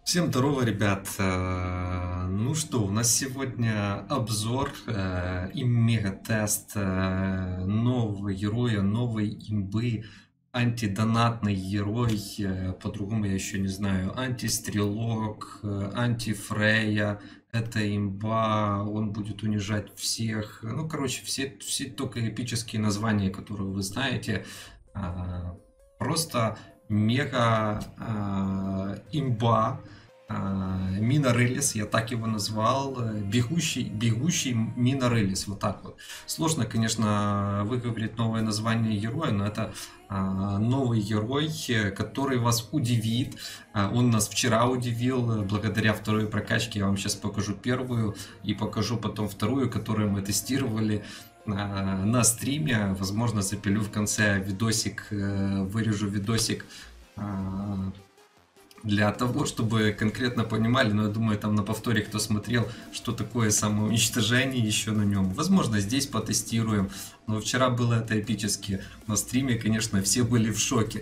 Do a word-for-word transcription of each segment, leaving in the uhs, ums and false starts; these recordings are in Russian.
Всем здорово, ребят. Э, Ну что, у нас сегодня обзор э, и мега-тест э, нового героя, новой имбы, антидонатный герой, э, по-другому я еще не знаю, антистрелок, э, антифрея, это имба, он будет унижать всех. Ну, короче, все, все только эпические названия, которые вы знаете. А, Просто мега а, имба. Минорелис, я так его назвал, бегущий, бегущий Минорелис, вот так вот. Сложно, конечно, выговорить новое название героя, но это а, новый герой, который вас удивит. А, он нас вчера удивил, благодаря второй прокачке. Я вам сейчас покажу первую и покажу потом вторую, которую мы тестировали а, на стриме. Возможно, запилю в конце видосик, вырежу видосик а, для того, чтобы конкретно понимали, но я думаю, там на повторе, кто смотрел, что такое самоуничтожение еще на нем. Возможно, здесь потестируем, но вчера было это эпически. На стриме, конечно, все были в шоке.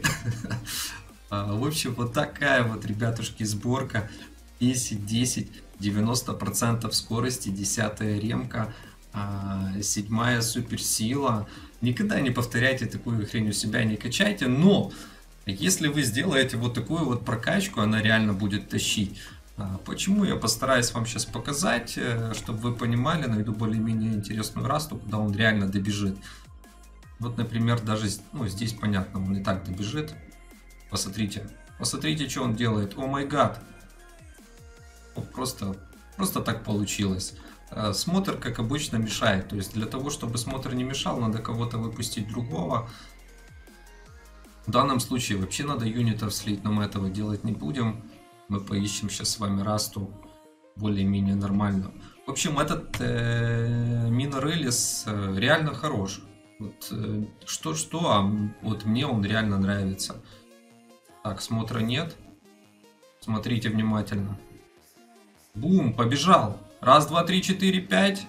В общем, вот такая вот, ребятушки, сборка. десять десять, девяносто процентов скорости, десятая ремка, седьмая суперсила. Никогда не повторяйте такую хрень у себя, не качайте, но если вы сделаете вот такую вот прокачку, она реально будет тащить. Почему? Я постараюсь вам сейчас показать, чтобы вы понимали, найду более-менее интересную расту, куда он реально добежит. Вот, например, даже ну, здесь понятно, он и так добежит. Посмотрите. Посмотрите, что он делает. О май гад. Просто, просто так получилось. Смотр, как обычно, мешает. То есть для того, чтобы смотр не мешал, надо кого-то выпустить другого. В данном случае вообще надо юнитов слить, но мы этого делать не будем. Мы поищем сейчас с вами расту более-менее нормально. В общем, этот э, Минорелис э, реально хорош. Вот, э, что-что, а вот мне он реально нравится. Так, смотра нет. Смотрите внимательно. Бум, побежал. Раз, два, три, четыре, пять.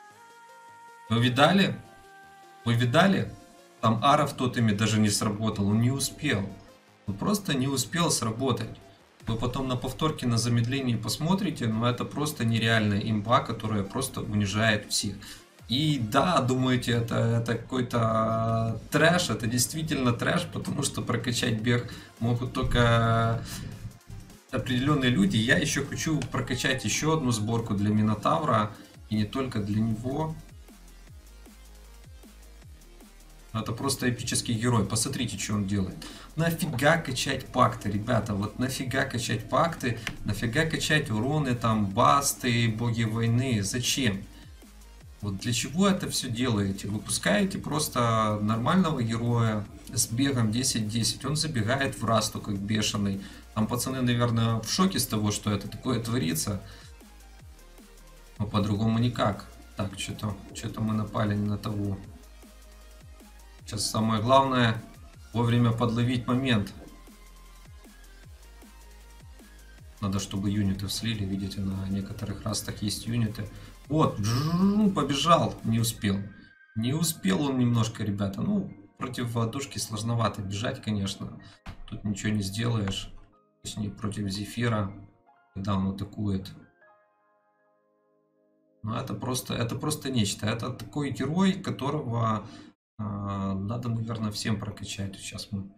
Вы видали? Вы видали? Там ара в тотеме даже не сработал, он не успел. Он просто не успел сработать. Вы потом на повторке на замедлении посмотрите, но это просто нереальная имба, которая просто унижает всех. И да, думаете, это, это какой-то трэш, это действительно трэш, потому что прокачать бег могут только определенные люди. Я еще хочу прокачать еще одну сборку для Минотавра, и не только для него. Это просто эпический герой. Посмотрите, что он делает. Нафига качать пакты, ребята? Вот нафига качать пакты? Нафига качать уроны, там, басты, боги войны? Зачем? Вот для чего это все делаете? Выпускаете просто нормального героя с бегом десять десять. Он забегает в расту, как бешеный. Там пацаны, наверное, в шоке с того, что это такое творится. Но по-другому никак. Так, что-то что-то мы напали не на того. Сейчас самое главное вовремя подловить момент. Надо, чтобы юниты слили. Видите, на некоторых растах есть юниты. Вот, побежал. Не успел. Не успел он немножко, ребята. Ну, против водушки сложновато бежать, конечно. Тут ничего не сделаешь. Точнее, против Зефира, когда он атакует. Но это просто, это просто нечто. Это такой герой, которого... Надо, наверное, всем прокачать. Сейчас мы...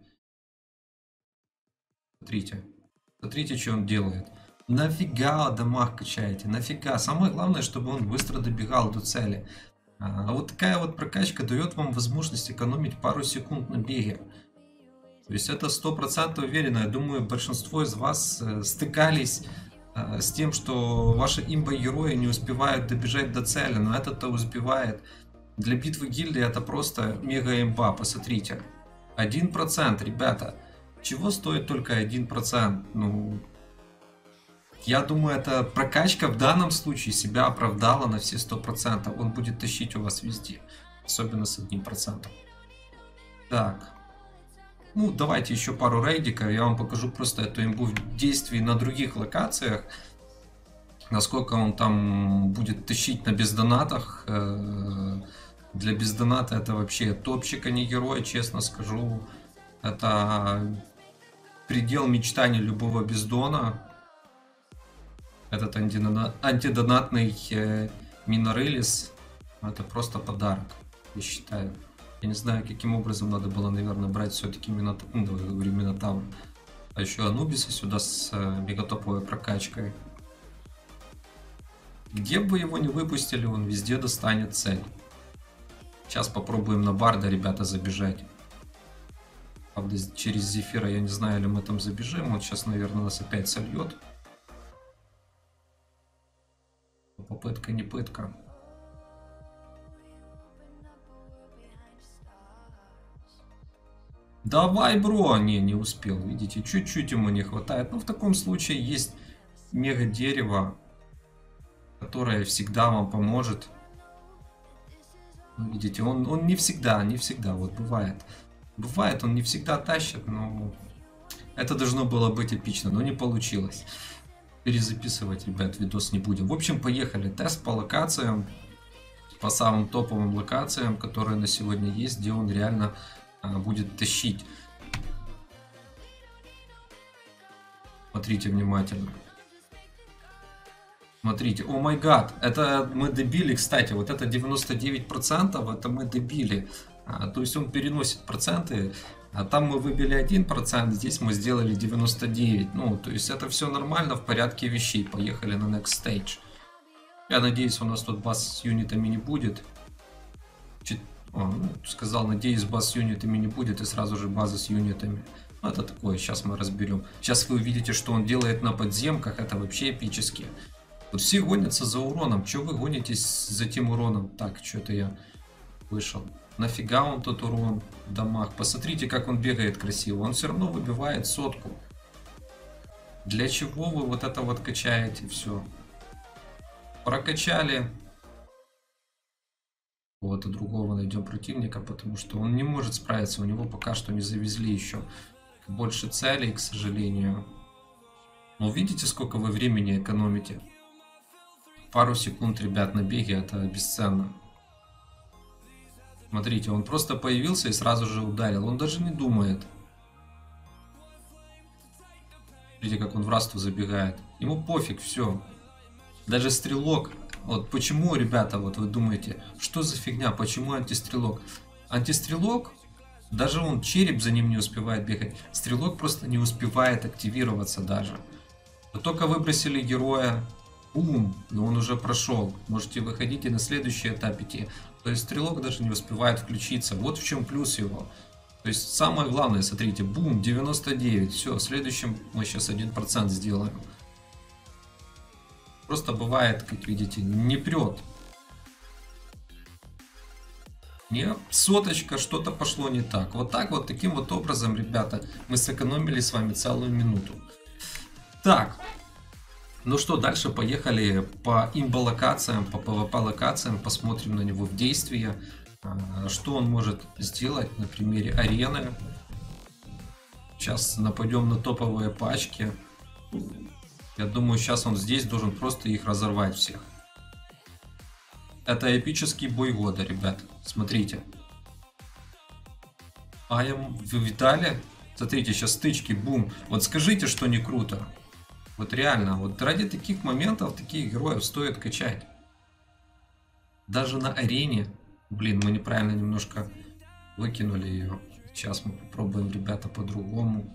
Смотрите. Смотрите, что он делает. Нафига дамаг качаете? Нафига? Самое главное, чтобы он быстро добегал до цели. А вот такая вот прокачка дает вам возможность экономить пару секунд на беге. То есть это сто процентов уверенно. Я думаю, большинство из вас стыкались с тем, что ваши имба-герои не успевают добежать до цели. Но этот-то успевает. Для битвы гильдии это просто мега имба, посмотрите. один процент, ребята. Чего стоит только один процент? Ну, я думаю, эта прокачка в данном случае себя оправдала на все сто процентов. Он будет тащить у вас везде. Особенно с одним процентом. Так. Ну, давайте еще пару рейдиков. Я вам покажу просто эту имбу в действии на других локациях. Насколько он там будет тащить на бездонатах. Для бездоната это вообще топчик, а не герой, честно скажу. Это предел мечтаний любого бездона. Этот антидона... антидонатный э, Минорелис, это просто подарок, я считаю. Я не знаю, каким образом надо было, наверное, брать все-таки Минотавр, ну, давай говорю, Минотавр. А еще Анубиса сюда с э, мегатоповой прокачкой. Где бы его не выпустили, он везде достанет цель. Сейчас попробуем на Барда, ребята, забежать. Правда, через Зефира я не знаю, ли мы там забежим. Он сейчас, наверное, нас опять сольет. Попытка не пытка. Давай, бро! Не, не успел. Видите, чуть-чуть ему не хватает. Но в таком случае есть мега дерево, которое всегда вам поможет. Видите, он, он не всегда, не всегда, вот бывает. Бывает, он не всегда тащит, но это должно было быть эпично, но не получилось. Перезаписывать, ребят, видос не будем. В общем, поехали. Тест по локациям, по самым топовым локациям, которые на сегодня есть, где он реально а, будет тащить. Смотрите внимательно. Смотрите, о май гад, это мы добили, кстати, вот это девяносто девять процентов, это мы добили. А, то есть он переносит проценты, а там мы выбили один процент, здесь мы сделали девяносто девять процентов. Ну, то есть это все нормально, в порядке вещей. Поехали на next stage. Я надеюсь, у нас тут баз с юнитами не будет. Чит... О, ну, сказал, надеюсь, баз с юнитами не будет, и сразу же база с юнитами. Ну, это такое, сейчас мы разберем. Сейчас вы увидите, что он делает на подземках, это вообще эпически. Вот все гонятся за уроном. Че вы гонитесь за тем уроном? Так, что-то я вышел. Нафига он тот урон в домах? Посмотрите, как он бегает красиво. Он все равно выбивает сотку. Для чего вы вот это вот качаете все? Прокачали. Вот и другого найдем противника, потому что он не может справиться. У него пока что не завезли еще больше целей, к сожалению. Но видите, сколько вы времени экономите? Пару секунд, ребят, на беге, это бесценно. Смотрите, он просто появился и сразу же ударил. Он даже не думает. Смотрите, как он в расту забегает. Ему пофиг, все. Даже стрелок. Вот почему, ребята, вот вы думаете, что за фигня, почему антистрелок? Антистрелок, даже он череп за ним не успевает бегать. Стрелок просто не успевает активироваться даже. Вы только выбросили героя. Бум, и он уже прошел. Можете выходить и на следующий этап идти. То есть стрелок даже не успевает включиться. Вот в чем плюс его. То есть самое главное, смотрите, бум, девяносто девять. Все, в следующем мы сейчас один процент сделаем. Просто бывает, как видите, не прет. Не, соточка, что-то пошло не так. Вот так вот, таким вот образом, ребята, мы сэкономили с вами целую минуту. Так. Ну что, дальше поехали по имбо-локациям, по пэ вэ пэ-локациям, посмотрим на него в действии, что он может сделать на примере арены. Сейчас нападем на топовые пачки. Я думаю, сейчас он здесь должен просто их разорвать всех. Это эпический бой года, ребят. Смотрите. А я... Вы видали? Смотрите, сейчас стычки, бум. Вот скажите, что не круто. Вот реально, вот ради таких моментов, таких героев стоит качать. Даже на арене. Блин, мы неправильно немножко выкинули ее. Сейчас мы попробуем, ребята, по-другому.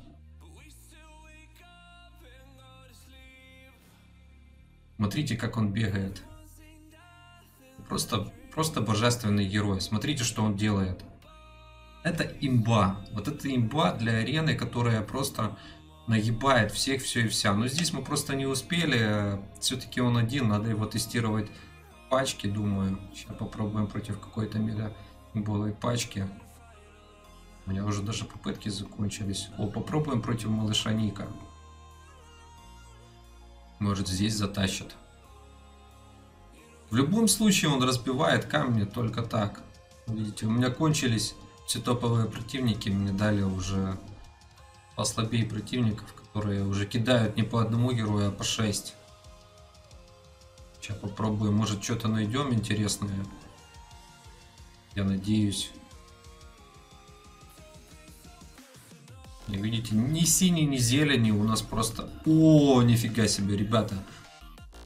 Смотрите, как он бегает. Просто, просто божественный герой. Смотрите, что он делает. Это имба. Вот это имба для арены, которая просто... нагибает всех, все и вся. Но здесь мы просто не успели. Все-таки он один. Надо его тестировать в пачке, думаю. Сейчас попробуем против какой-то мега имбовой пачки. У меня уже даже попытки закончились. О, попробуем против малыша Ника. Может, здесь затащит. В любом случае он разбивает камни только так. Видите, у меня кончились все топовые противники. Мне дали уже... послабее противников, которые уже кидают не по одному герою, а по шесть. Сейчас попробуем, может, что-то найдем интересное. Я надеюсь. Не видите, ни синий, ни зелени у нас просто... О, нифига себе, ребята.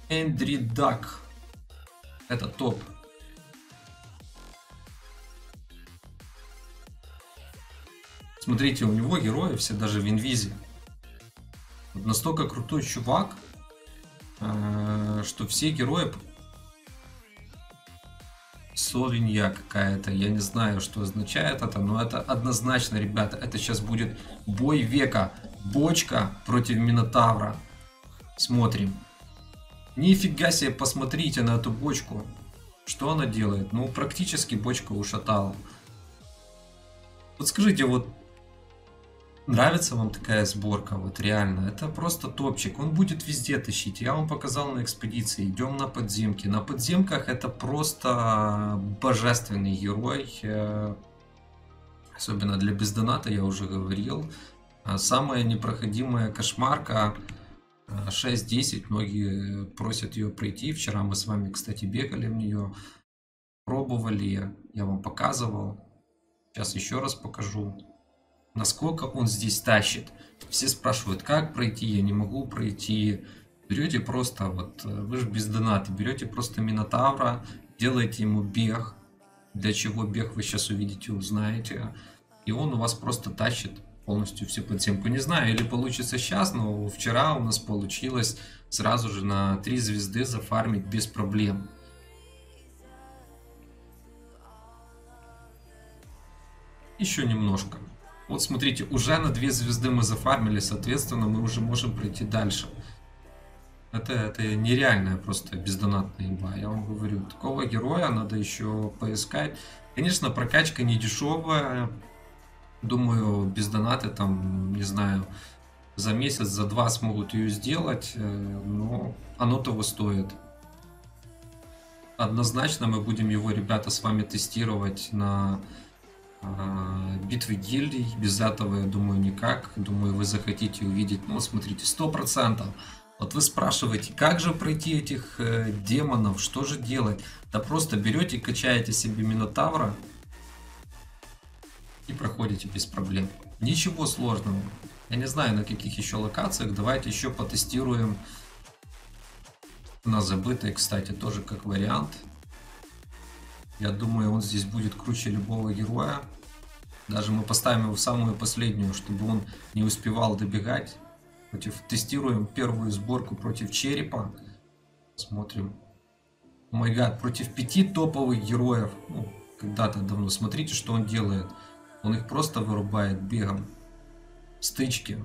Эндри Дак. Это топ. Смотрите, у него герои все даже в инвизе. Вот настолько крутой чувак, что все герои... Совинья какая-то, я не знаю, что означает это, но это однозначно, ребята, это сейчас будет бой века. Бочка против Минотавра. Смотрим. Нифига себе, посмотрите на эту бочку. Что она делает? Ну, практически бочка ушатала. Вот скажите, вот нравится вам такая сборка? Вот реально, это просто топчик. Он будет везде тащить. Я вам показал на экспедиции. Идем на подземки. На подземках это просто божественный герой. Особенно для бездоната, я уже говорил. Самая непроходимая кошмарка шесть десять. Многие просят ее пройти. Вчера мы с вами, кстати, бегали в нее. Пробовали. Я вам показывал. Сейчас еще раз покажу. Насколько он здесь тащит. Все спрашивают, как пройти, я не могу пройти. Берете просто, вот вы же без доната, берете просто Минотавра, делаете ему бег. Для чего бег вы сейчас увидите, узнаете. И он у вас просто тащит полностью всю подземку. Не знаю, или получится сейчас, но вчера у нас получилось сразу же на три звезды зафармить без проблем. Еще немножко. Вот смотрите, уже на две звезды мы зафармили, соответственно, мы уже можем пройти дальше. Это, это нереальная просто бездонатная имба, я вам говорю. Такого героя надо еще поискать. Конечно, прокачка не дешевая. Думаю, без доната там, не знаю, за месяц, за два смогут ее сделать. Но оно того стоит. Однозначно мы будем его, ребята, с вами тестировать на... битвы гильдий. Без этого, я думаю, никак. Думаю, вы захотите увидеть. Ну, смотрите, сто процентов. Вот вы спрашиваете, как же пройти этих э, демонов, что же делать? Да просто берете, качаете себе Минотавра и проходите без проблем. Ничего сложного. Я не знаю, на каких еще локациях. Давайте еще потестируем. На забытой, кстати, тоже как вариант. Я думаю, он здесь будет круче любого героя. Даже мы поставим его в самую последнюю, чтобы он не успевал добегать. Против, тестируем первую сборку против черепа. Смотрим. О май гад, против пяти топовых героев. Ну, когда-то давно. Смотрите, что он делает. Он их просто вырубает бегом. Стычки.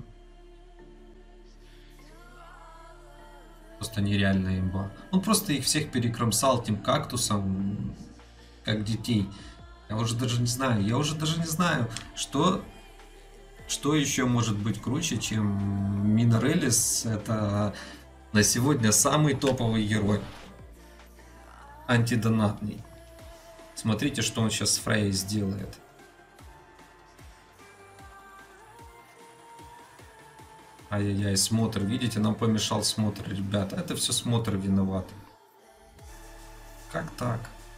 Просто нереальная имба. Он просто их всех перекромсал тем кактусом. Как детей. Я уже даже не знаю. Я уже даже не знаю, что... Что еще может быть круче, чем Минорелис? Это на сегодня самый топовый герой. Антидонатный. Смотрите, что он сейчас с Фрейей сделает. Ай-яй-яй, смотр. Видите, нам помешал смотр, ребята. Это все смотр виноват. Как так?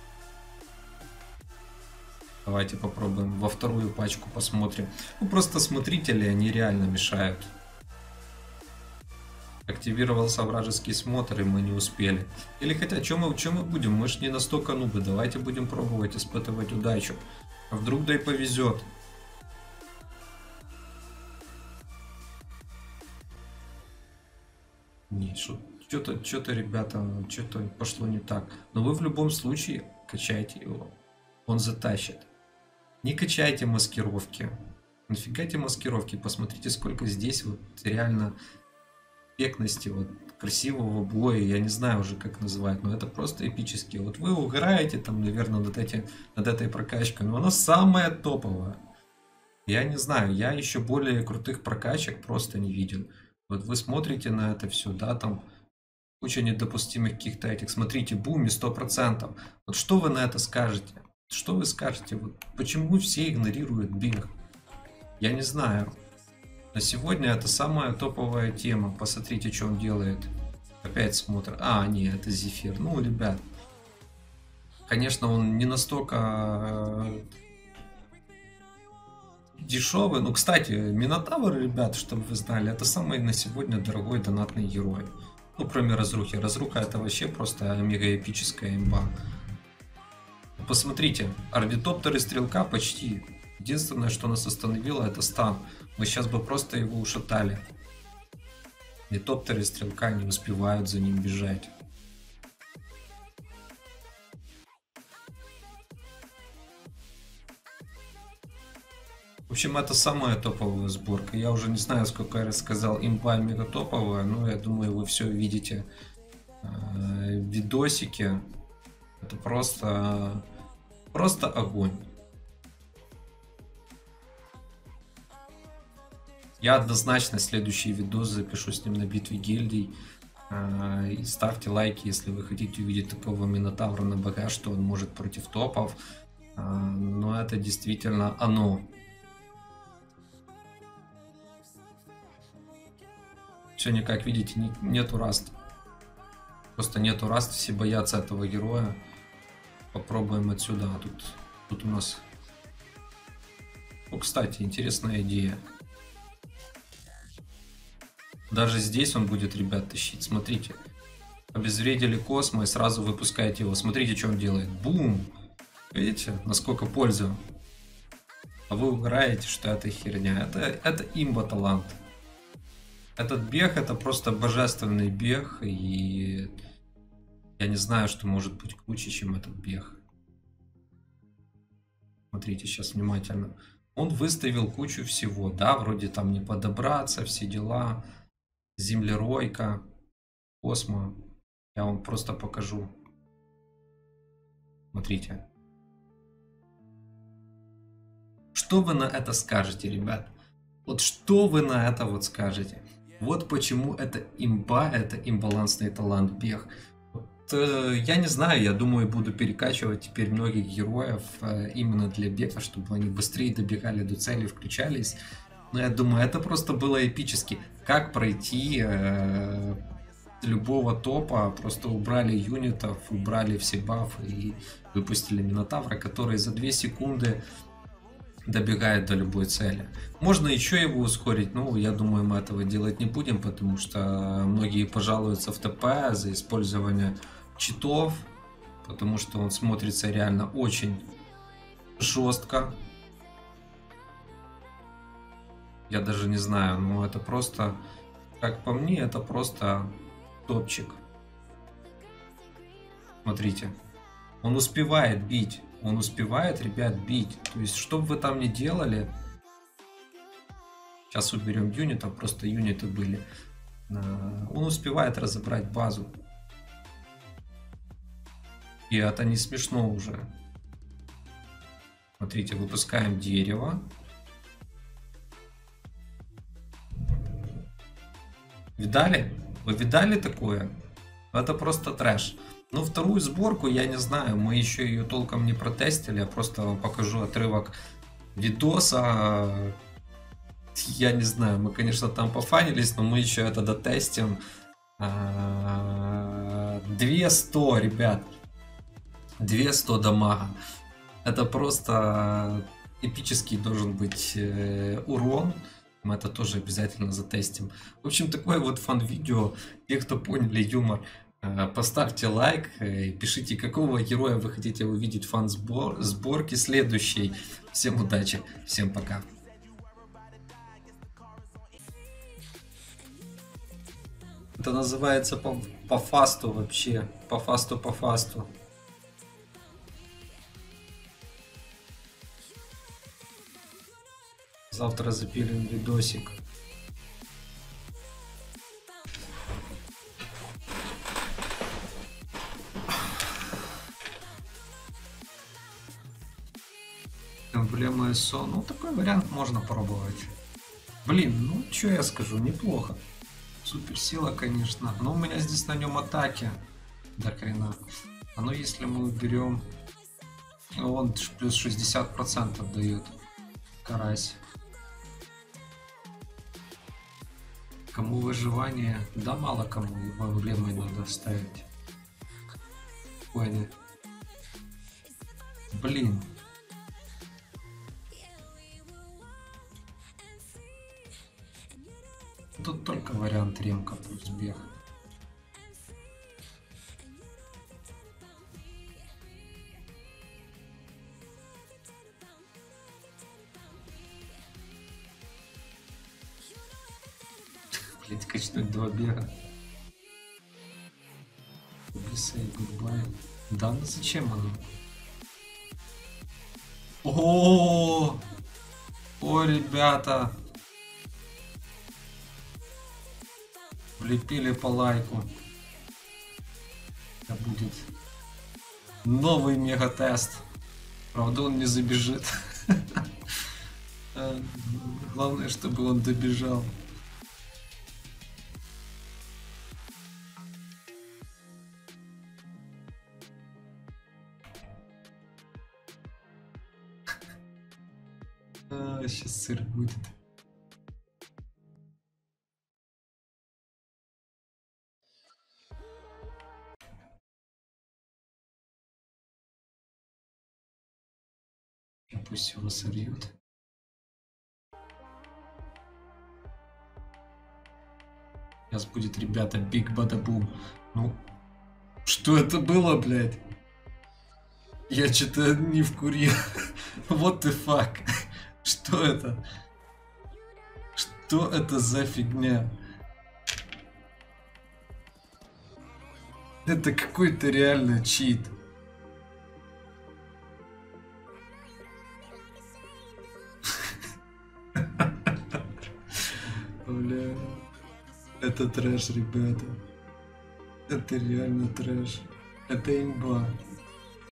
Давайте попробуем во вторую пачку посмотрим. Ну, просто смотрители, они реально мешают. Активировался вражеский смотр, и мы не успели. Или хотя, что мы, что мы будем? Мы ж не настолько нубы. Давайте будем пробовать испытывать удачу. А вдруг да и повезет. Не, что-то, что-то, ребята, что-то пошло не так. Но вы в любом случае качайте его. Он затащит. Не качайте маскировки. Нафигайте маскировки. Посмотрите, сколько здесь вот реально эффектности, вот красивого боя. Я не знаю уже, как называть, но это просто эпически. Вот вы угораете там, наверное, над, эти, над этой прокачкой, но она самая топовая. Я не знаю, я еще более крутых прокачек просто не видел. Вот вы смотрите на это все, да, там куча недопустимых каких-то этих. Смотрите, буми сто процентов. Вот что вы на это скажете? Что вы скажете? Вот почему все игнорируют бинг? Я не знаю. На сегодня это самая топовая тема. Посмотрите, что он делает. Опять смотр. А, нет, это Зефир. Ну, ребят. Конечно, он не настолько дешевый. Ну, кстати, Минотавр, ребят, чтобы вы знали, это самый на сегодня дорогой донатный герой. Ну, кроме разрухи. Разруха это вообще просто мега эпическая имба. Посмотрите, орнитоптер и стрелка почти. Единственное, что нас остановило, это стан. Мы сейчас бы просто его ушатали. Орнитоптер и стрелка не успевают за ним бежать. В общем, это самая топовая сборка. Я уже не знаю, сколько я рассказал, имба мега топовая, но я думаю, вы все видите э, в видосике. Это просто, просто огонь. Я однозначно следующий видос запишу с ним на битве гильдий. Э, и ставьте лайки, если вы хотите увидеть такого минотавра на БГ, что он может против топов. Э, но это действительно оно. Сегодня, как видите, не, нету раст. Просто нету раст, все боятся этого героя. Попробуем отсюда. Тут, тут у нас... Ну, кстати, интересная идея. Даже здесь он будет, ребят, тащить. Смотрите. Обезвредили Космо и сразу выпускаете его. Смотрите, что он делает. Бум! Видите, насколько пользу. А вы угораете, что это херня. Это, это имба талант. Этот бег это просто божественный бег, и я не знаю, что может быть круче, чем этот бег. Смотрите сейчас внимательно. Он выставил кучу всего, да, вроде там не подобраться, все дела, землеройка, Космо. Я вам просто покажу. Смотрите. Что вы на это скажете, ребят? Вот что вы на это вот скажете? Вот почему это имба, это имбалансный талант бег. Вот, э, я не знаю, я думаю, буду перекачивать теперь многих героев э, именно для бега, чтобы они быстрее добегали до цели, включались. Но я думаю, это просто было эпически. Как пройти э, любого топа, просто убрали юнитов, убрали все бафы и выпустили Минотавра, который за две секунды добегает до любой цели. Можно еще его ускорить, но я думаю, мы этого делать не будем, потому что многие пожалуются в ТП за использование читов, потому что он смотрится реально очень жестко. Я даже не знаю, но это просто, как по мне, это просто топчик. Смотрите, он успевает бить. Он успевает, ребят, бить. То есть, что бы вы там ни делали... Сейчас уберем юнитов, просто юниты были. Он успевает разобрать базу. И это не смешно уже. Смотрите, выпускаем дерево. Видали? Вы видали такое? Это просто трэш. Ну, вторую сборку, я не знаю, мы еще ее толком не протестили, я просто вам покажу отрывок видоса. Я не знаю, мы, конечно, там пофанились, но мы еще это дотестим. двести, ребят. двести дамага. Это просто эпический должен быть урон. Мы это тоже обязательно затестим. В общем, такое вот фан-видео. Те, кто поняли юмор, поставьте лайк, пишите, какого героя вы хотите увидеть в фан-сборке следующей. Всем удачи, всем пока. Это называется по, по фасту вообще. По фасту, по фасту. Завтра запилим видосик. Эмблема СО. Ну, такой вариант можно пробовать. Блин, ну, что я скажу, неплохо. Суперсила, конечно. Но у меня здесь на нем атаки. До хрена. А ну, если мы уберем... Он плюс шестьдесят процентов дает. Карась. Кому выживание? Да мало кому. Его эмблемой надо ставить. Понял. Блин. Тут только вариант ремка плюс бег. Блять, качнуть два бега. Say goodbye. Да, ну зачем оно? О, о, ребята, влепили по лайку. Это будет новый мегатест. Правда, он не забежит. Главное, чтобы он добежал. А, сейчас сыр будет. И пусть его сольют. Сейчас будет, ребята, биг бадабум. Ну, что это было, блядь? Я что-то не вкурил. What the fuck? Что это? Что это за фигня? Это какой-то реально чит. Бля. Это трэш, ребята. Это реально трэш. Это имба.